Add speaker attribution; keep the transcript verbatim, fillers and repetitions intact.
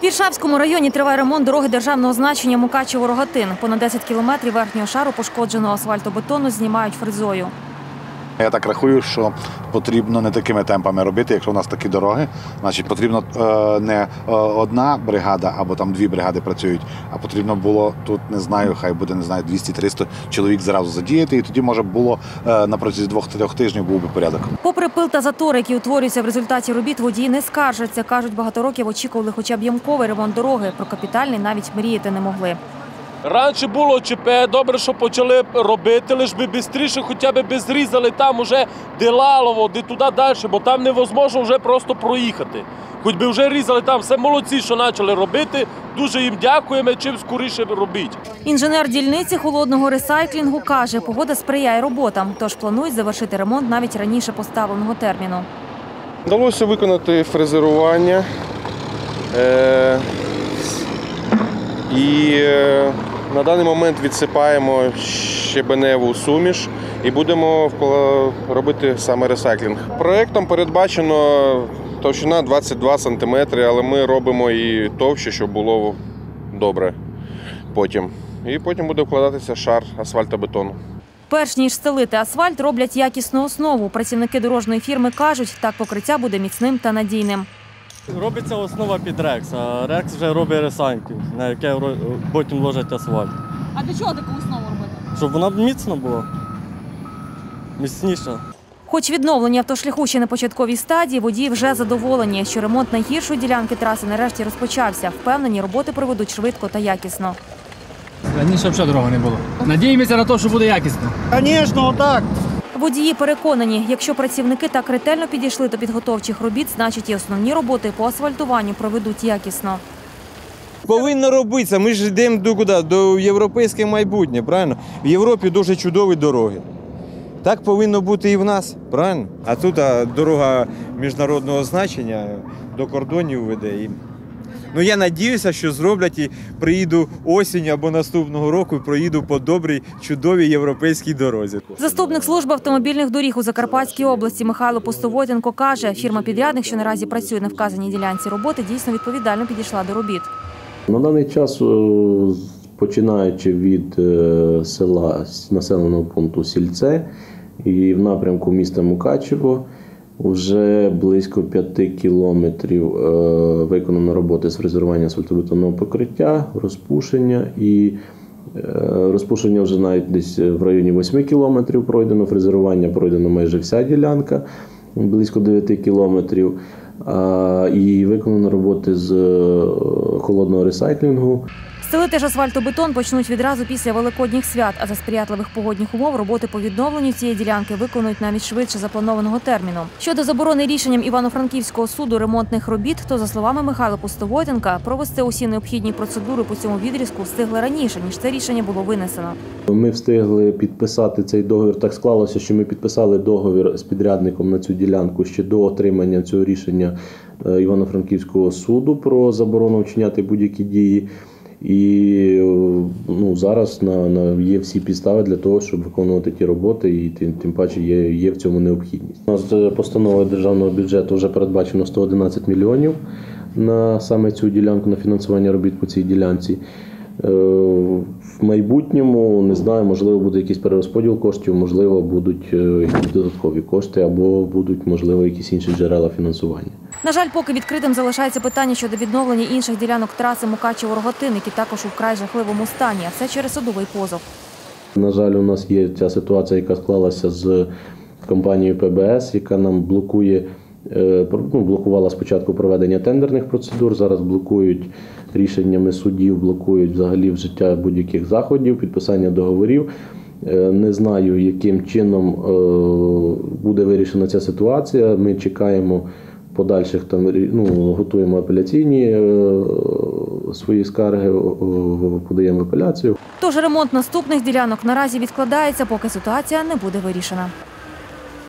Speaker 1: В Іршавському районі триває ремонт дороги державного значення Мукачево-Рогатин. Понад десять кілометрів верхнього шару пошкодженого асфальтобетону знімають фрезою.
Speaker 2: Я так рахую, що потрібно не такими темпами робити, якщо у нас такі дороги. Значить, потрібно е, не одна бригада або там дві бригади працюють, а потрібно було тут, не знаю, хай буде, не знаю, двісті-триста чоловік зразу задіяти, і тоді, може, було е, на протязі двох-трьох тижнів був би порядок.
Speaker 1: Попри пил та затори, які утворюються в результаті робіт, водії не скаржаться. Кажуть, багато років очікували хоча б ямковий ремонт дороги. Про капітальний навіть мріяти не могли.
Speaker 3: Раніше було ЧП, добре, що почали робити, лише би швидше хоча б би зрізали там уже де Лалово, де туди далі, бо там невозможно вже просто проїхати. Хоч би вже різали там, все молодці, що почали робити, дуже їм дякуємо, чим скоріше робіть.
Speaker 1: Інженер дільниці холодного ресайклінгу каже, погода сприяє роботам, тож планують завершити ремонт навіть раніше поставленого терміну.
Speaker 4: Вдалося виконати фрезерування е і е на даний момент відсипаємо щебеневу суміш і будемо робити саме ресайклінг. Проєктом передбачено товщина двадцять два сантиметри, але ми робимо і товще, щоб було добре потім. І потім буде вкладатися шар асфальтобетону.
Speaker 1: Перш ніж стелити асфальт, роблять якісну основу. Працівники дорожньої фірми кажуть, так покриття буде міцним та надійним.
Speaker 5: Робиться основа під рекс, а рекс вже робить ресайклінг, на яке потім ложать асфальт.
Speaker 1: А для чого таку основу робити?
Speaker 5: Щоб вона міцна була, міцніша.
Speaker 1: Хоч відновлення автошляху ще на початковій стадії, водії вже задоволені, що ремонт найгіршої ділянки траси нарешті розпочався. Впевнені, роботи проведуть швидко та якісно.
Speaker 6: Раніше взагалі дороги не було. Надіємося на те, що буде якісно.
Speaker 7: Звісно, так.
Speaker 1: Водії переконані, якщо працівники так ретельно підійшли до підготовчих робіт, значить і основні роботи по асфальтуванню проведуть якісно.
Speaker 8: Повинно робитися. Ми ж йдемо до куди? До європейського майбутнє, правильно? В Європі дуже чудові дороги. Так повинно бути і в нас, правильно? А тут а, дорога міжнародного значення до кордонів веде. Ну, я сподіваюся, що зроблять і приїду осінь або наступного року і проїду по добрій, чудовій європейській дорозі.
Speaker 1: Заступник служби автомобільних доріг у Закарпатській області Михайло Пустовойтенко каже, фірма-підрядник, що наразі працює на вказаній ділянці роботи, дійсно відповідально підійшла до робіт.
Speaker 9: На даний час, починаючи від села населеного пункту Сільце і в напрямку міста Мукачево, вже близько п'яти кілометрів виконано роботи з фрезерування асфальтобетонного покриття, розпушення і розпушення вже навіть десь в районі восьми кілометрів пройдено, фрезерування пройдено майже вся ділянка, близько дев'яти кілометрів. І виконано роботи з холодного ресайклінгу.
Speaker 1: Стелити ж асфальтобетон почнуть відразу після великодніх свят, а за сприятливих погодних умов роботи по відновленню цієї ділянки виконують навіть швидше запланованого терміну. Щодо заборони рішенням Івано-Франківського суду ремонтних робіт, то, за словами Михайла Пустовойтенка, провести усі необхідні процедури по цьому відрізку встигли раніше, ніж це рішення було винесено.
Speaker 9: Ми встигли підписати цей договір. Так склалося, що ми підписали договір з підрядником на цю ділянку ще до отримання цього рішення Івано-Франківського суду про заборону вчиняти будь-які дії. І ну, зараз на, на, є всі підстави для того, щоб виконувати ті роботи, і тим, тим паче є, є в цьому необхідність. У нас постановою державного бюджету вже передбачено сто одинадцять мільйонів на саме цю ділянку, на фінансування робіт по цій ділянці. В майбутньому, не знаю, можливо, буде якийсь перерозподіл коштів, можливо, будуть якісь додаткові кошти або будуть, можливо, якісь інші джерела фінансування.
Speaker 1: На жаль, поки відкритим залишається питання щодо відновлення інших ділянок траси Мукачево-Рогатин, які також у вкрай жахливому стані, а це через судовий позов.
Speaker 9: На жаль, у нас є ця ситуація, яка склалася з компанією Пе Бе Ес, яка нам блокує, ну, блокувала спочатку проведення тендерних процедур, зараз блокують рішеннями судів, блокують взагалі вжиття будь-яких заходів, підписання договорів. Не знаю, яким чином буде вирішена ця ситуація. Ми чекаємо подальших, там, ну, готуємо апеляційні свої скарги, подаємо апеляцію.
Speaker 1: Тож ремонт наступних ділянок наразі відкладається, поки ситуація не буде вирішена.